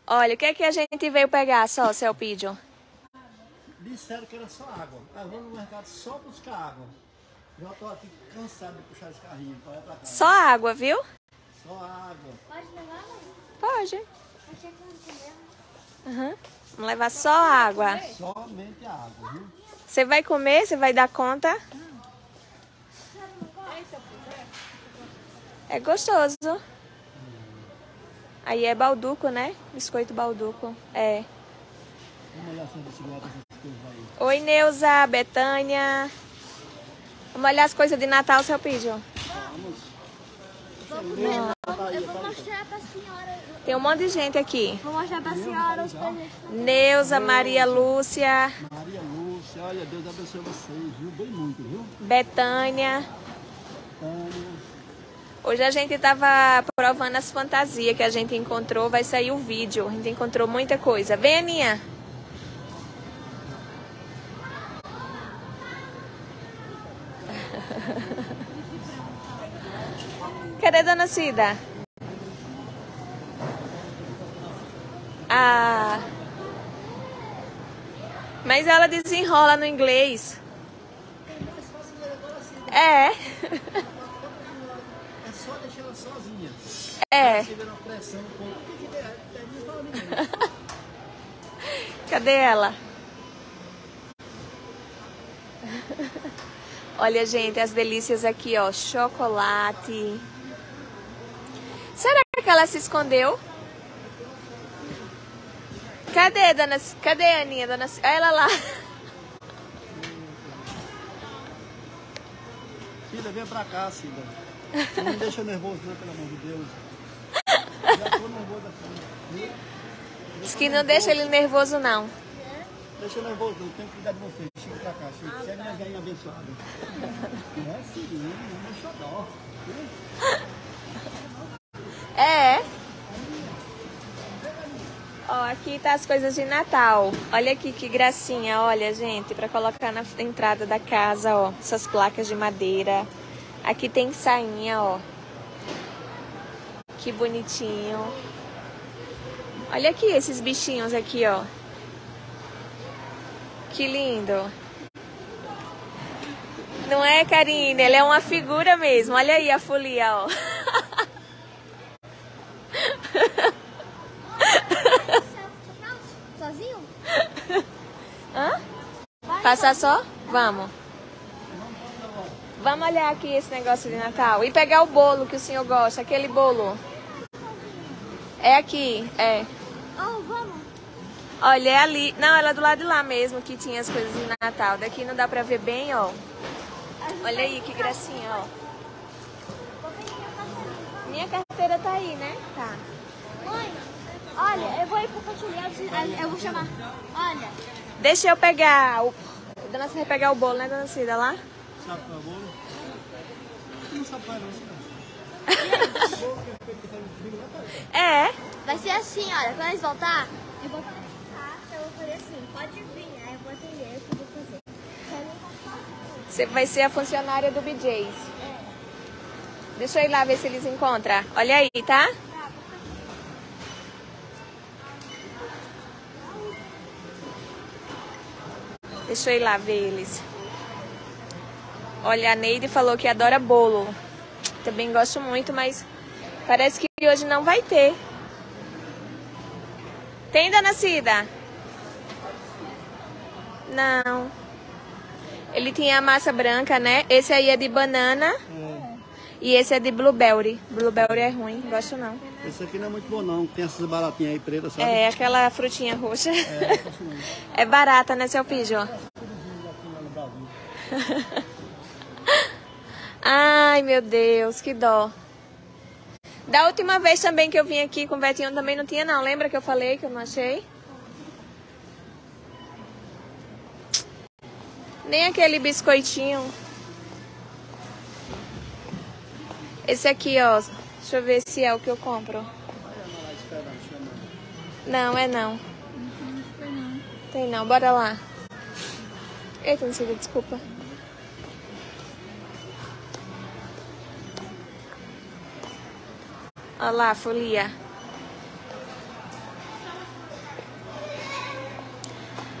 Olha, o que é que a gente veio pegar só, seu Pídio? Disseram que era só água. Eu vou no mercado só buscar água. Já tô aqui cansado de puxar esse carrinho pra lá pra cá. Só água, viu? Só água. Pode levar, mãe? Pode. Achei que não tinha. Uhum. Vamos levar só água. Somente água, viu? Você vai comer? Você vai dar conta? É gostoso. Aí é balduco, né? Biscoito balduco. É. Vamos olhar se você gosta dessas coisas aí. Oi, Neuza, Betânia. Vamos olhar as coisas de Natal, seu Pídio. Eu vou mostrar pra senhora. Tem um monte de gente aqui. Vou mostrar pra senhora os presentes. Neuza, Maria Lúcia, Maria Lúcia, olha, Deus abençoe vocês, viu? Bem muito, viu? Betânia. Tânia. Hoje a gente tava provando as fantasias que a gente encontrou. Vai sair o vídeo. A gente encontrou muita coisa. Vem, Aninha. Cadê Dona Cida? Ah. Mas ela desenrola no inglês. É. É só deixar ela sozinha. É. Você vê uma pressão um pouco. Não fala ninguém. Cadê ela? Olha, gente, as delícias aqui, ó. Chocolate. Será que ela se escondeu? Cadê, dona? Cadê a Aninha, dona? Ela lá. Cida, vem pra cá, Cida. Não me deixa nervoso, não, pelo amor de Deus. Já tô nervoso aqui. Viu? Diz que não deixa ele nervoso, não. Deixa nervoso, não. Tenho que cuidar de você. Chega pra cá, Cida. Você é minha velha abençoada. É, Cida, não deixa dó. É. Ó, aqui tá as coisas de Natal. Olha aqui que gracinha, olha, gente, pra colocar na entrada da casa, ó. Essas placas de madeira. Aqui tem sainha, ó. Que bonitinho. Olha aqui esses bichinhos aqui, ó. Que lindo. Não é, Karine? Ele é uma figura mesmo. Olha aí a folia, ó. Sozinho? Hã? Passar só? Vamos. Vamos olhar aqui esse negócio de Natal. E pegar o bolo que o senhor gosta. Aquele bolo. É aqui, é. Oh, vamos. Olha, é ali. Não, ela é do lado de lá mesmo que tinha as coisas de Natal. Daqui não dá pra ver bem, ó. Olha aí que gracinha, ó. Minha carteira tá aí, né? Tá. Mãe, olha, eu vou ir pro cantinho, eu vou chamar. Olha. Deixa eu pegar o... Dona Cida vai pegar o bolo, né, Dona Cida, lá? Sabe pra bolo? Não sabe pra não, Cida. É. Vai ser assim, olha, quando eles voltar, eu vou fazer caixa, eu vou fazer assim, pode vir, aí eu vou atender, o que eu vou fazer. Você vai ser a funcionária do BJ's. Deixa eu ir lá ver se eles encontram. Olha aí, tá? Deixa eu ir lá ver eles. Olha, a Neide falou que adora bolo. Também gosto muito, mas parece que hoje não vai ter. Tem, Dona Cida? Não. Ele tinha a massa branca, né? Esse aí é de banana. E esse é de blueberry. Blueberry é ruim, gosto não. Esse aqui não é muito bom não, tem essas baratinhas aí pretas, sabe? É, aquela frutinha roxa. É, É barata, né, seu Pídio? Ai, meu Deus, que dó. Da última vez também que eu vim aqui com o Betinho também não tinha não. Lembra que eu falei que eu não achei? Nem aquele biscoitinho. Esse aqui, ó. Deixa eu ver se é o que eu compro. Não, é não. Tem não, bora lá. Eita, não sei, desculpa. Olha lá, folia.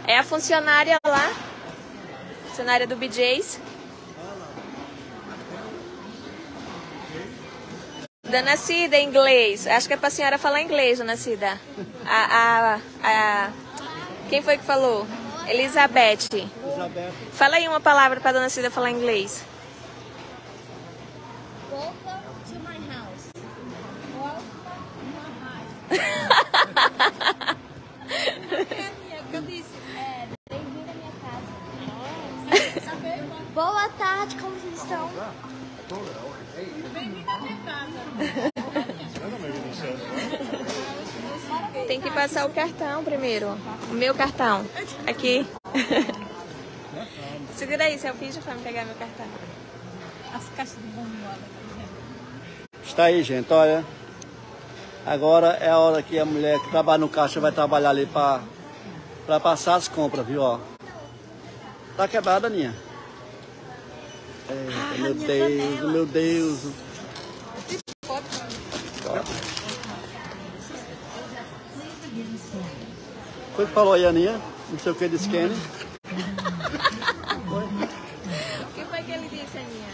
É a funcionária lá. Funcionária do BJ's. Dona Cida, inglês. Acho que é pra senhora falar inglês, Dona Cida. Quem foi que falou? Elizabeth. Fala aí uma palavra pra Dona Cida falar inglês. Welcome to my house. Bem-vindo à minha casa. Boa tarde, como vocês estão? Bem-vindo à minha casa. Tem que passar o cartão primeiro. O meu cartão. Aqui. Segura aí, seu filho, pra me pegar meu cartão. As caixas de bombom. Está aí, gente, olha. Agora é a hora que a mulher que trabalha no caixa vai trabalhar ali para passar as compras, viu, ó. Tá quebrada, Aninha? Eita, meu Deus, meu Deus. Foi que falou aí, Aninha? Não sei o que disse Kenny. O que foi que ele disse, Aninha?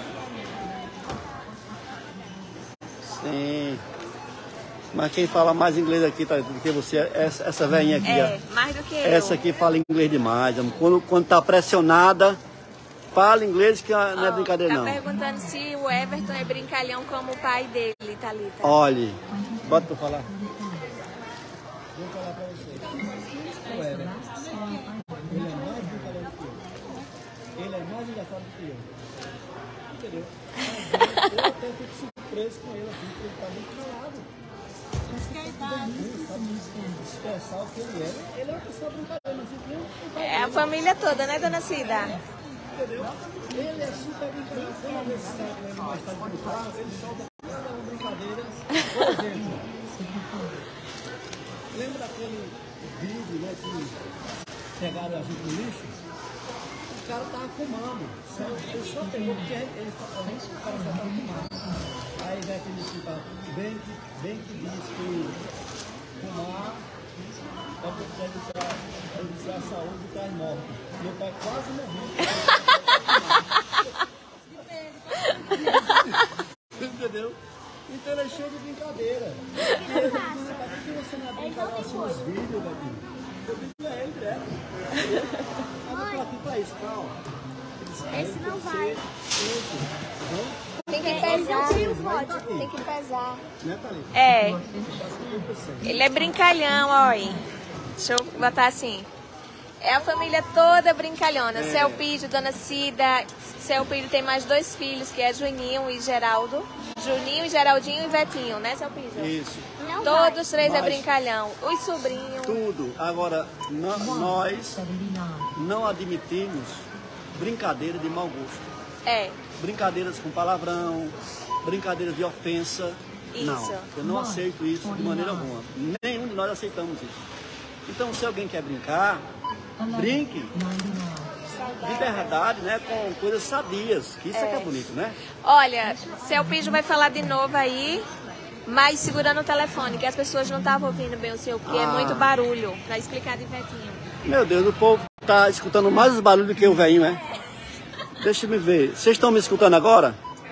Sim. Mas quem fala mais inglês aqui do que você é essa velhinha aqui, ó. Mais do que eu. Essa aqui fala inglês demais. Quando tá pressionada, fala inglês que não é brincadeira, não. Tá perguntando se o Everton é brincalhão como o pai dele, Thalita. Olhe, bota pra falar. Vou falar pra você. O Everton, ele é mais brincalhão do que eu. Ele é mais engraçado do que eu. Entendeu? Eu até fico surpreso com ele aqui, porque ele tá muito calado. Expressar o que ele é. Ele é uma pessoa brincadeira, mas É a família toda, né, Dona Cida? entendeu? Ele é super brincadeira. Quando ele sai com ele mais tarde do carro, ele solta uma brincadeira. Por exemplo, lembra daquele vídeo, né, que pegaram a gente no lixo? O cara tava fumando. Ele só pegou porque ele falou, o cara só tava fumando. Aí vai aquele que tá bem que diz que fumar é prejudicar a saúde e traz morte. Meu pai quase morreu. Entendeu? Então ele é cheio de brincadeira. Por que você não é brincadeira assim nos vídeos, Betinho? Eu digo pra ele direto. Eu tô aqui pra isso, tá? Esse não vai. Tem que Esse não pesar. tem o código. Tem que pesar. Né, Thalita? É. Ele é brincalhão, ó aí. Deixa eu botar assim. É a família toda brincalhona. Céu Pídio, Dona Cida. Céu Pídio tem mais 2 filhos, que é Juninho e Geraldo. Juninho, Geraldinho e Vetinho, né, Céu Pídio? Isso. Não Todos os 3 é Mas- brincalhão. Os sobrinhos. Tudo. Agora, nós não admitimos brincadeira de mau gosto. É. Brincadeiras com palavrão, brincadeiras de ofensa. Isso. Não, eu não aceito isso de maneira alguma. Nenhum de nós aceitamos isso. Então, se alguém quer brincar, brinque de verdade, né? Com coisas sadias. Que isso é que é bonito, né? Olha, Céu Pídio vai falar de novo aí, mas segurando o telefone, que as pessoas não estavam ouvindo bem o seu, porque é muito barulho, pra explicar de Vetinho. Meu Deus, o povo tá escutando mais os barulhos do que o velhinho, né? Deixa eu ver. Vocês estão me escutando agora?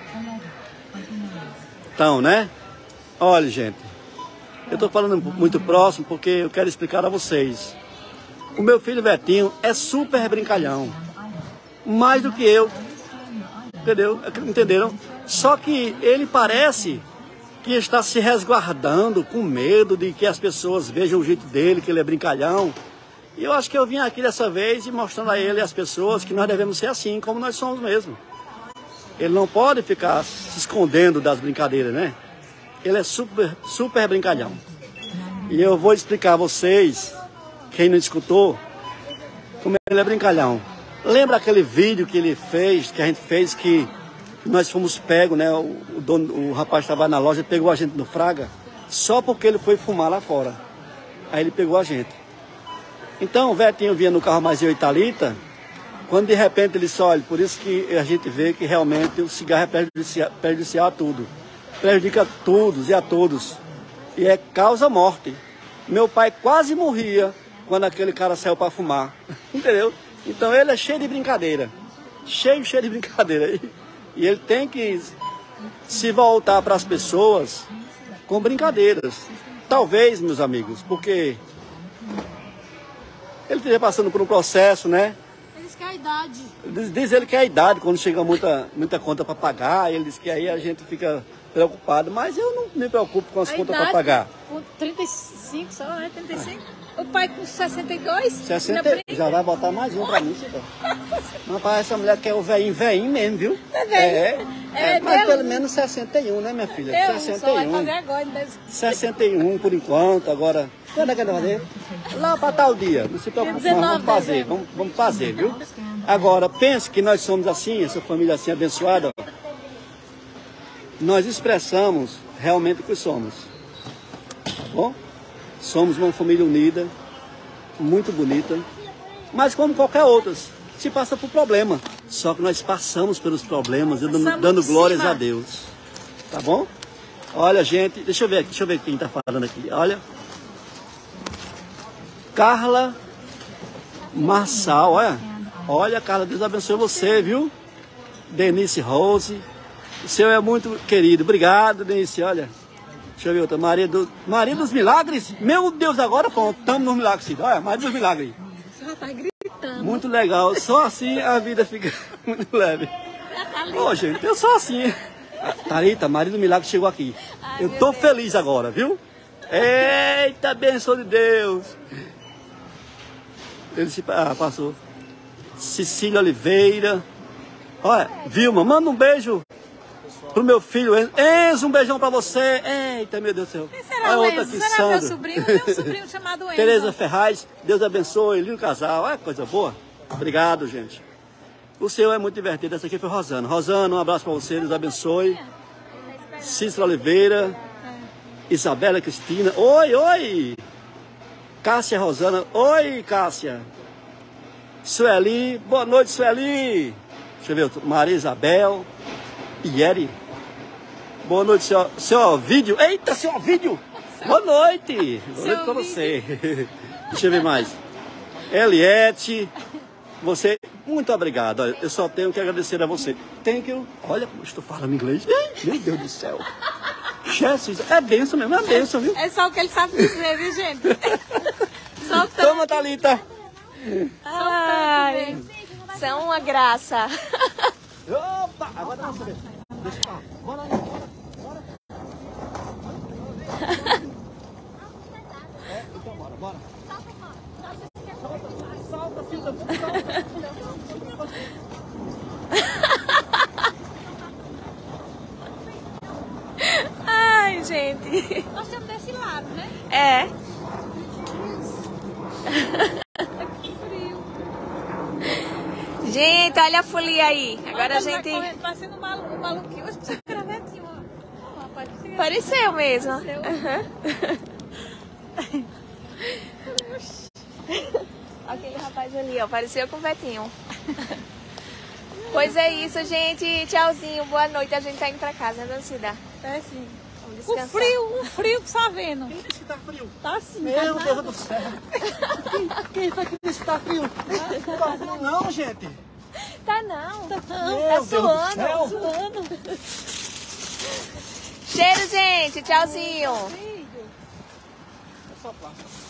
Então, né? Olha, gente. Eu tô falando muito próximo porque eu quero explicar a vocês. O meu filho Vetinho é super brincalhão. Mais do que eu. Entendeu? Entenderam? Só que ele parece que está se resguardando com medo de que as pessoas vejam o jeito dele, que ele é brincalhão. E eu acho que eu vim aqui dessa vez e mostrando a ele e às pessoas que nós devemos ser assim, como nós somos mesmo. Ele não pode ficar se escondendo das brincadeiras, né? Ele é super brincalhão. E eu vou explicar a vocês, quem não escutou, como ele é brincalhão. Lembra aquele vídeo que ele fez, que a gente fez, que nós fomos pegos, né? O rapaz estava na loja e pegou a gente no Fraga, só porque ele foi fumar lá fora. Aí ele pegou a gente. Então o Vetinho vinha no carro mais eu e Thalita, quando de repente ele só olha, por isso que a gente vê que realmente o cigarro é prejudicial a tudo. Prejudica a todos e a todos. E é causa morte. Meu pai quase morria quando aquele cara saiu para fumar. Entendeu? Então ele é cheio de brincadeira. Cheio de brincadeira. E ele tem que se voltar para as pessoas com brincadeiras. Talvez, meus amigos, porque ele esteja passando por um processo, né? Eles que é a idade. Diz ele que é a idade, quando chega muita conta para pagar, ele diz que aí a gente fica preocupado, mas eu não me preocupo com as contas para pagar. Com 35 só, né? 35. O pai com 62. 60, já vai botar mais um para mim, Cida. Rapaz, essa mulher quer o velhinho mesmo, viu? Mas pelo menos 61, né, minha filha? 61. Só vai fazer agora, né? 61 por enquanto, agora. Quando é que vai fazer? Lá para tal dia. Não se preocupe, vamos fazer, viu? Agora, pense que nós somos assim, essa família assim abençoada. Nós expressamos realmente o que somos. Tá bom? Somos uma família unida, muito bonita, mas como qualquer outra, se passa por problema. Só que nós passamos pelos problemas, dando glórias a Deus. Tá bom? Olha, gente, deixa eu ver quem está falando aqui. Carla Marçal, olha, Carla, Deus abençoe você, viu? Denise Rose, o senhor é muito querido. Obrigado, Denise, olha. Deixa eu ver outra. Maria dos Milagres. Meu Deus, agora pronto. Estamos nos milagres. Olha, Maria dos Milagres. Você já tá gritando. Muito legal. Só assim a vida fica muito leve. Ô, gente, eu sou assim. Thalita, Maria dos Milagres chegou aqui. Eu tô feliz agora, viu? Eita, bênção de Deus. Ele passou. Cecília Oliveira. Olha, Vilma, manda um beijo pro meu filho Enzo, um beijão pra você. Eita, meu Deus do céu. Quem será o Enzo? Será meu sobrinho? Eu tenho um sobrinho chamado Enzo. Tereza Ferraz, Deus abençoe, lindo casal. Olha, coisa boa. Obrigado, gente. O seu é muito divertido. Essa aqui foi Rosana. Rosana, um abraço pra você, Deus abençoe. Cícera Oliveira. Isabela Cristina. Oi. Cássia Rosana. Oi, Cássia. Sueli. Boa noite, Sueli. Deixa eu ver outro. Maria Isabel. Ieri. Boa noite, seu Ovídio. Eita, seu Ovídio. Boa noite. Boa noite pra você. Deixa eu ver mais. Eliette. Você, muito obrigado. Olha, eu só tenho que agradecer a você. Thank you. Olha como eu estou falando inglês. Meu Deus do céu. Jesus, é benção mesmo, é benção, viu? É só o que ele sabe dizer, viu, gente? Toma, Thalita. Ai, são uma graça. Opa, agora dá uma saber. Deixa eu falar. Bora. Então bora. Solta, filha. Ai, gente. Nós estamos desse lado, né? É. Que frio. Gente, olha a folia aí. Agora a gente... Parecendo um maluquinho. Hoje precisa gravetinho, ó. Rapaz, Pareceu mesmo. Aquele rapaz ali, ó, pareceu com o Betinho. Pois é isso, gente. Tchauzinho, boa noite. A gente tá indo pra casa, né, dona Cida? É sim. Vamos descansar. Um frio que só vendo. Quem disse que tá frio? Tá sim. Meu Deus do céu. Quem foi que disse que tá frio? Não tá frio não, gente. Tá não. Tá Tá suando. suando. Cheiro, gente. Tchauzinho. É só plástico.